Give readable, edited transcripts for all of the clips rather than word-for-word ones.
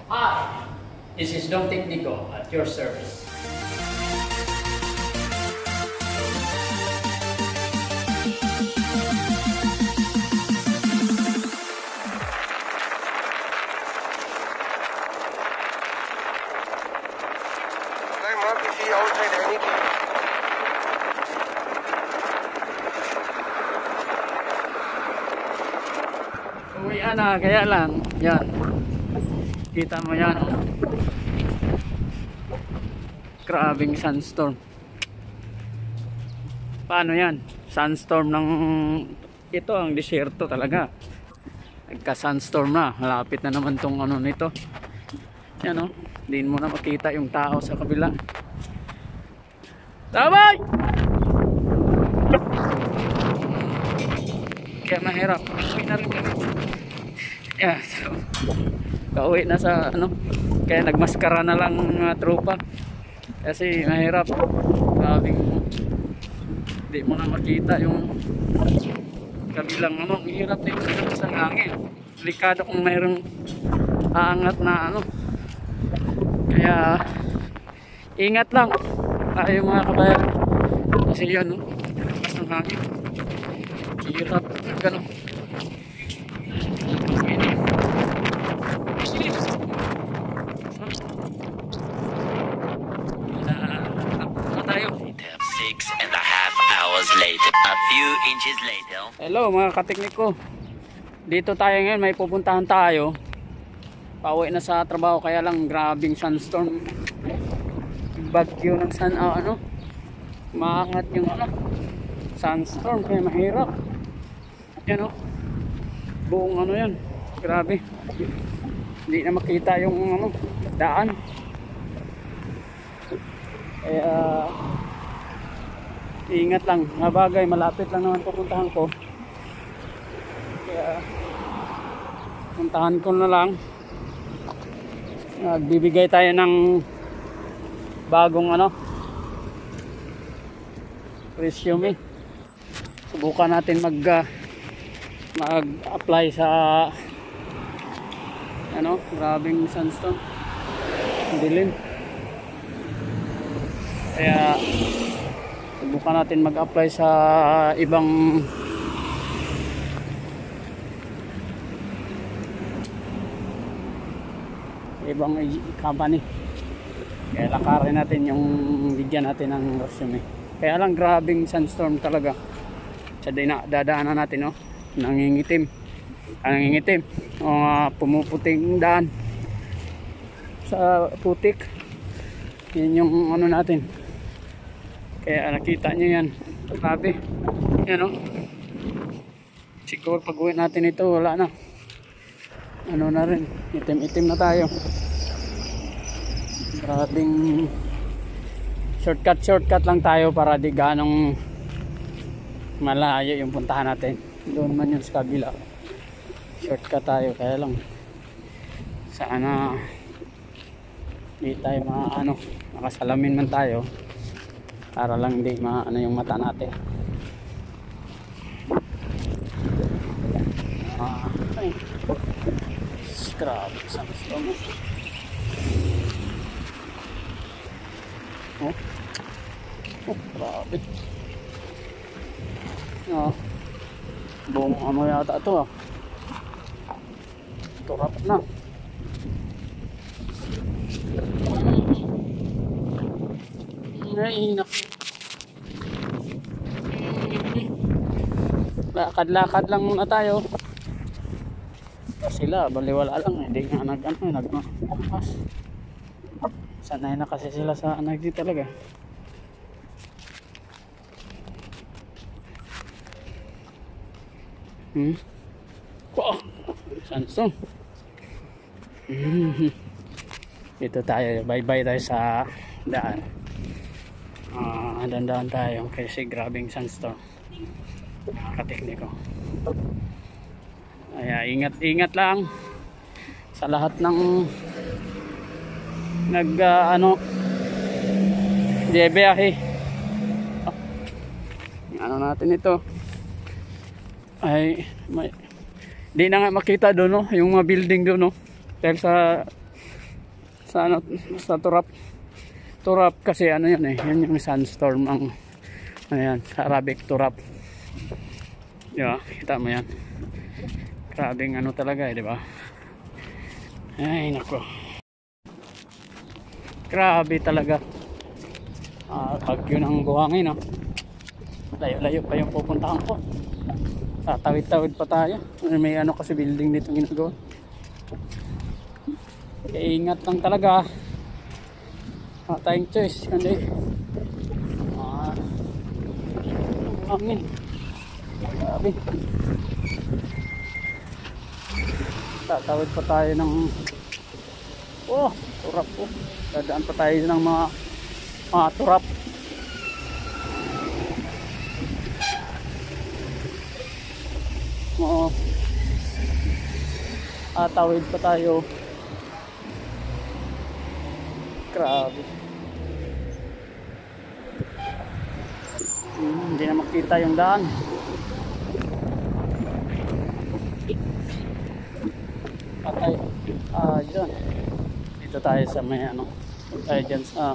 Hi, this is Dom Technico at your service. Uwian na, kaya lang, yan. Kita mo yan. Grabing sandstorm. Paano yan? Sandstorm ng... Ito ang disyerto talaga. Nagka-sandstorm na. Malapit na naman tong ano nito. Yan o. Hindi mo na makita yung tao sa kabila. Tabay! Kaya mahirap. Uwi na rin kami. Yeah, so, kauwi na sa ano. Kaya nagmaskara na lang mga tropa. Kasi mahirap. Grabing hindi mo na makita yung kabilang ano. Mahirap din sa hangin. Delikado kung mayroong aangat na ano. Kaya ingat lang tayo mga kabayan. Kasi yan no. Lakas ng hangin. Hirap gano'n. Hello mga katekniko. Dito tayo ngayon, may pupuntahan tayo. Pauwi na sa trabaho, kaya lang grabing sandstorm. Bagyo ng ano. Maangat yung ano. Sandstorm, kaya mahirap. Yan o. Buong ano yan. Grabe. Hindi na makita yung ano, daan. Kaya ingat lang. Nabagay, malapit lang naman pupuntahan ko. Kaya puntahan ko na lang. Nagbibigay tayo ng bagong ano, resume. Subukan natin mag-apply sa ano, grabing sandstorm. Dilim. Kaya subukan natin mag-apply sa ibang company. Kaya lakarin natin yung bigyan natin ng resume. Kaya lang grabing sandstorm talaga. Sa dadaanan natin no, nangingitim. Pumuputing daan sa putik. Yan yung ano natin. Kaya nakita nyo yan. Grabe. Yan o. Siguro pag uwi natin ito wala na. Ano na rin. Itim na tayo. Grabing shortcut lang tayo para di ganong malayo yung puntahan natin. Doon man yun sa kabila. Shortcut tayo. Kaya lang sana di tayo makasalamin man tayo para lang hindi maano yung mata natin. Ay. Grabe sandstorm. Oh, grabe. Buong ano yata ito ah. Turap na. Ay, naku. Lakad-lakad lang muna tayo. Sila, baliwala lang. Hindi nga nagmakas. Sanay na kasi sila sa nagdi talaga. Sandstorm. Dito tayo, bye-bye tayo sa daan. Dandan tayo kasi grabing sandstorm. Katekniko. Kaya ingat lang sa lahat ng biyahe. Ano natin ito ay di na nga makita doon no, yung mga building doon no, dahil sa sa ano, sa Turap. Turap kasi ano yan eh, yan yung sandstorm ang ano yan, Arabic Turap. Di ba? Kita mo yan. Grabing ano talaga eh, di ba? Ay nako. Grabe talaga. Bagyo ng buhangin, no? Layo-layo pa yung pupuntahan ko. Tatawid-tawid pa tayo. May ano kasi building dito ginagawa. Kaya ingat lang talaga. Wala tayong choice. Kundi hangin. Grabe. Tatawid pa tayo ng turap po. Dadaan pa tayo ng mga turap. Tawid pa tayo. Grabe. Hindi na makita yung daan. Patay. Dyan. Dito tayo sa may ano. Tayo dyan sa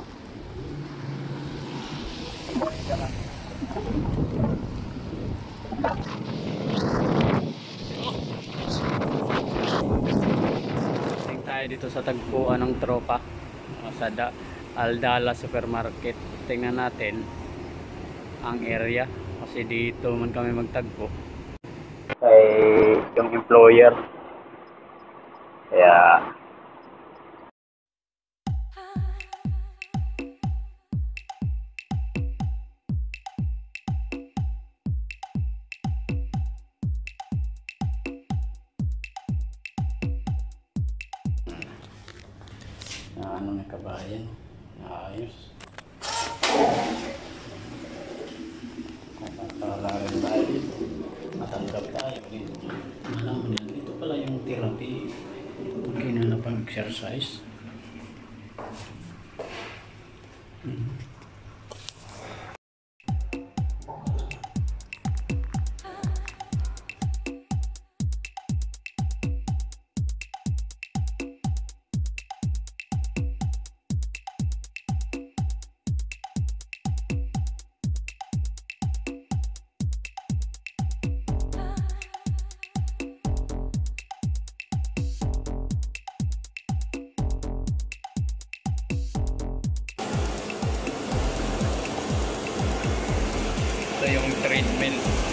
tayo dito sa tagpuan ng tropa sa Aldala Supermarket. Tingnan natin ang area kasi dito man kami magtagpo kay yung employer, kaya ano, may kabayan, ayos. Kung matalarin tayo dito, matanggap tayo dito. Alam mo yan, ito pala yung therapy pag ginanap ang exercise. Ito yung treadmill.